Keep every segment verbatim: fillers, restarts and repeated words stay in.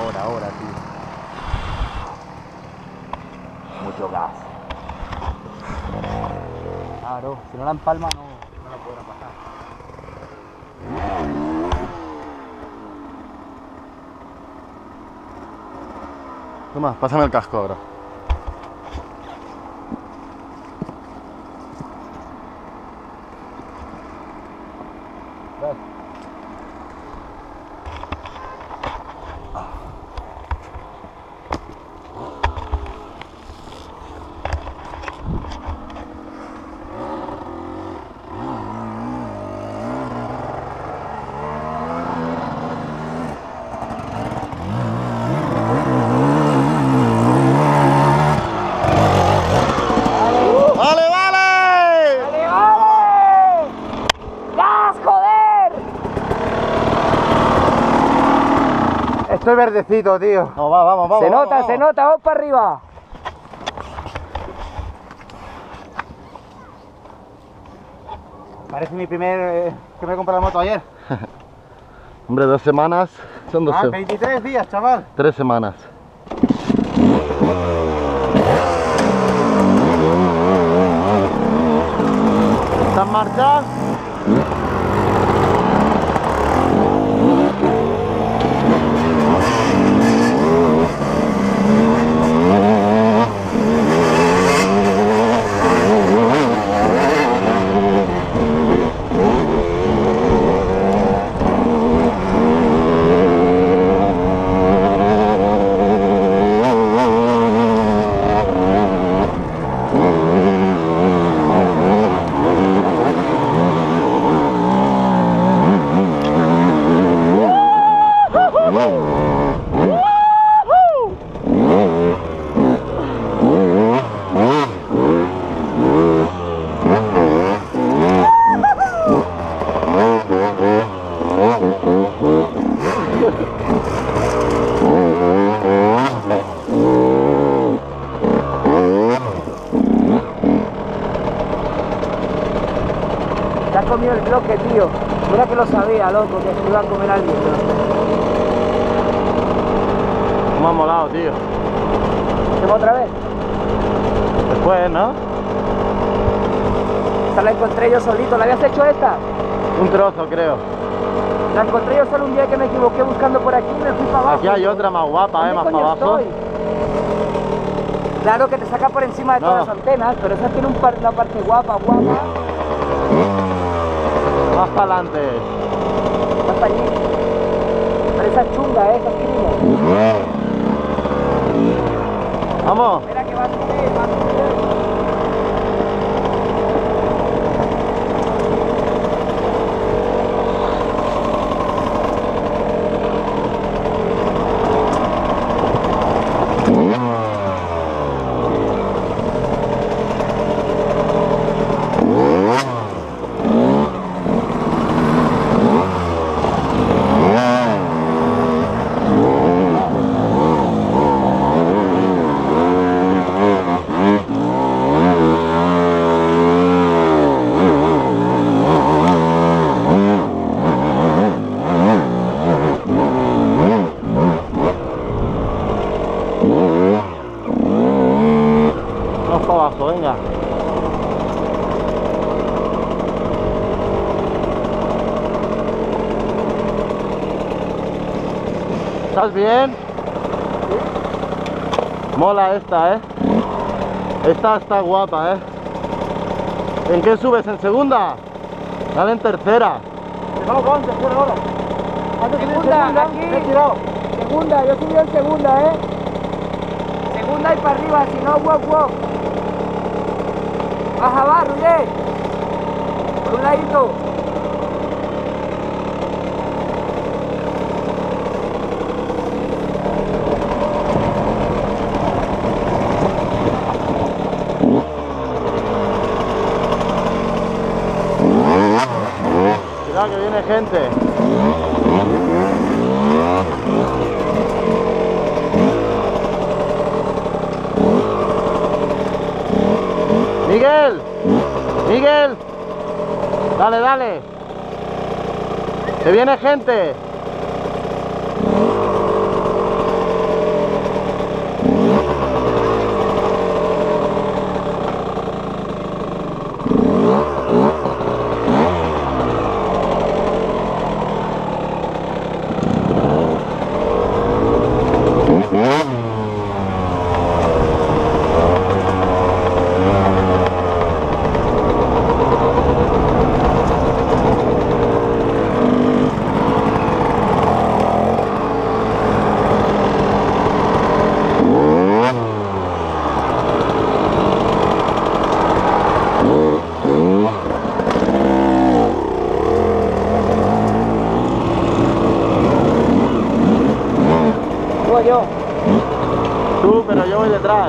ahora, ahora, tío. Mucho gas. Claro, si no la empalma no, no la podrá pasar. Toma, pásame el casco ahora. ¿Ves? ¡Vale, vale! ¡Vale, vale! ¡Gas, joder! Estoy verdecito, tío. No, va, vamos, vamos. Se vamos, nota, vamos. se nota, vamos para arriba. Parece mi primer... Eh, que me compré la moto ayer. Hombre, dos semanas. Son dos Ah, semanas. veintitrés días, chaval. Tres semanas. ¿Está en marcha? Te has comido el bloque, tío. Mira que lo sabía, loco, que se iba a comer alguien. Me ha molado, tío. ¿Hacemos otra vez? Después, ¿no? Esta la encontré yo solito. ¿La habías hecho esta? Un trozo, creo. La encontré yo solo un día que me equivoqué buscando por aquí y me fui para abajo. Aquí hay otra más guapa, ¿eh? ¿Dónde Más coño para abajo. estoy? Claro que te saca por encima de No. todas las antenas, pero esa tiene un par, una parte guapa, guapa. Más para adelante. Más para allí. Pero esa es chunga, ¿eh? Esa es crimen. Vamos. Espera que va a subir, va a subir. Vamos para abajo, venga. ¿Estás bien? Mola esta, ¿eh? Esta está guapa, ¿eh? ¿En qué subes? ¿En segunda? Dale en tercera. Vamos, vamos, segunda ahora. Segunda, aquí. Me he tirado. Segunda, yo subí en segunda, ¿eh? Segunda y para arriba, si no, wow, wow. Baja, va, Ruye. Por un ladito. Cuidado que viene gente. Miguel, Miguel, dale, dale, que viene gente. yo. Tú, pero yo voy detrás.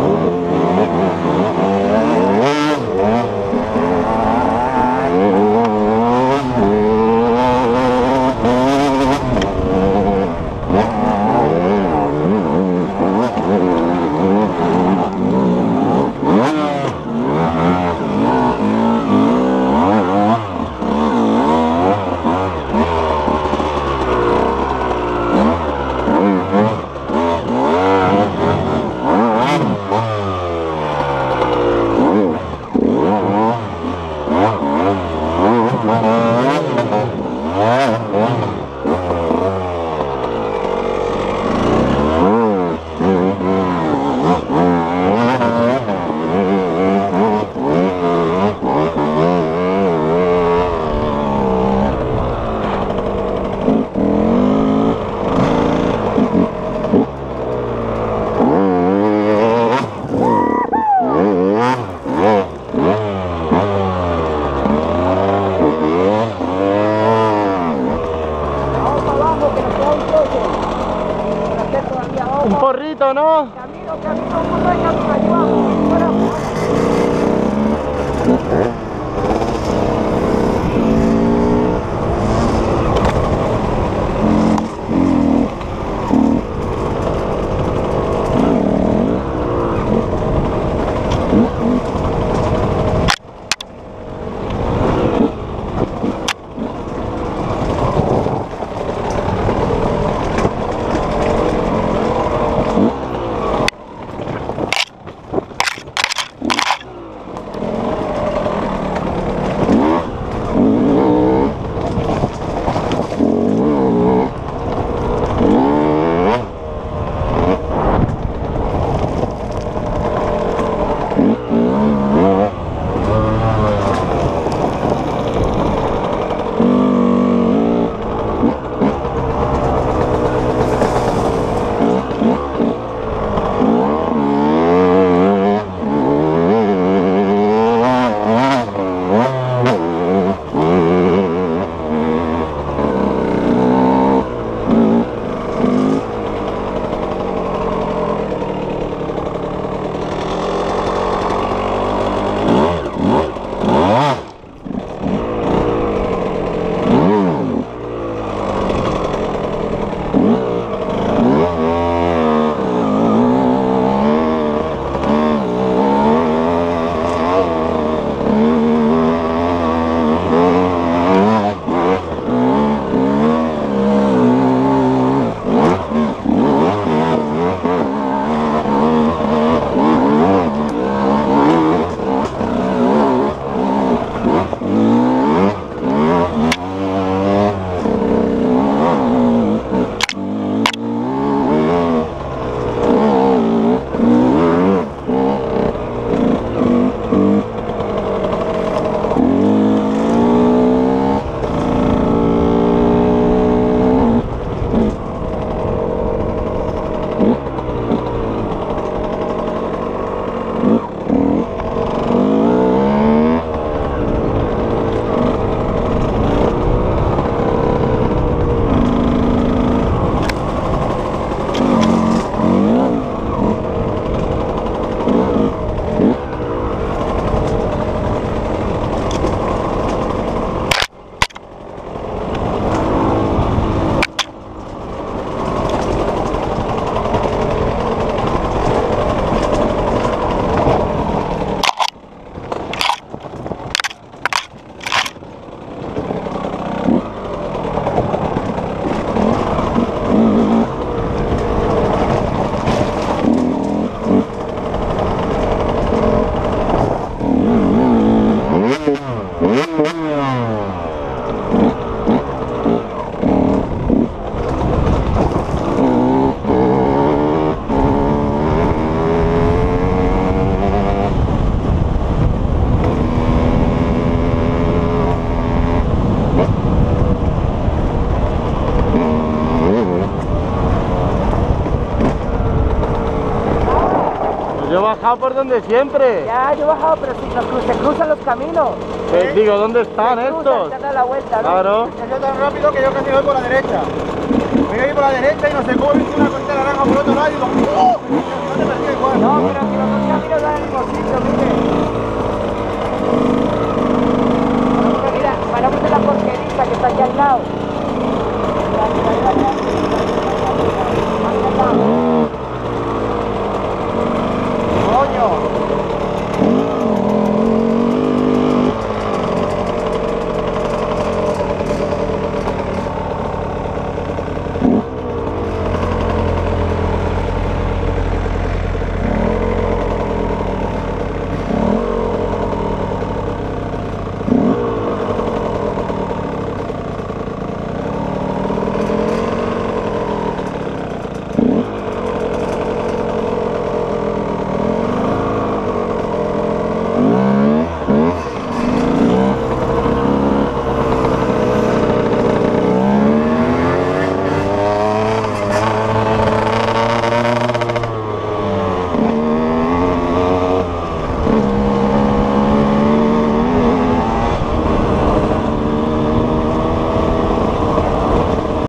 Un porrito, ¿no? Camino, camino, un poco de camino, allí vamos. Fuera. Yo he bajado por donde siempre. Ya, yo he bajado, pero si nos cru- se cruzan los caminos. Eh, digo, ¿dónde están Se cruzan, estos? se han dado la vuelta, ¿no? Claro. Yo tan rápido que yo casi voy por la derecha. Voy a ir por la la derecha y no sé cómo he visto una cosita naranja por otro lado y digo, ¡oh! No te perdí igual. No, pero si los dos caminos dan en el mismo sitio, mire. Mira, paramos en la porquerita que está aquí al lado. Mira, mira, mira, mira.